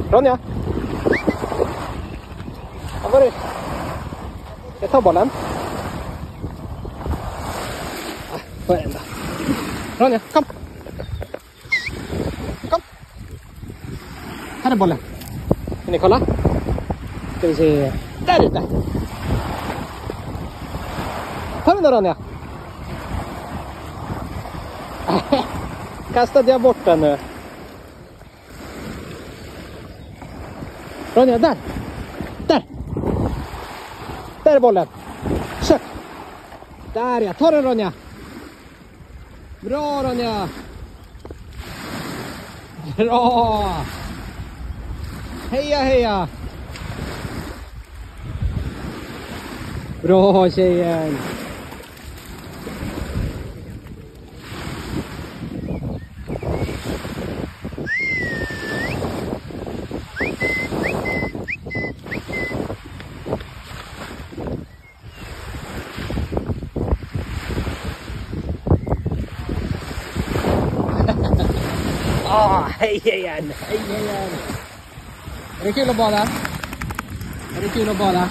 Ronja! Vad var det? Jag tar bollen. Får jag ända. Ronja, kom! Kom! Här är bollen. Kan ni kolla? Ska vi se. Där ute! Ta den då, Ronja! Kastade jag bort den nu? Ronja, där! Där! Där är bollen! Sök! Där, jag tar den, Ronja! Bra, Ronja! Bra! Heja, heja! Bra, tjejen! Hej igen! Hej igen! Är det kul att bada? Är det kul att bada?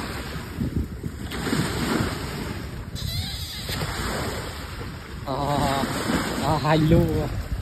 Hallå!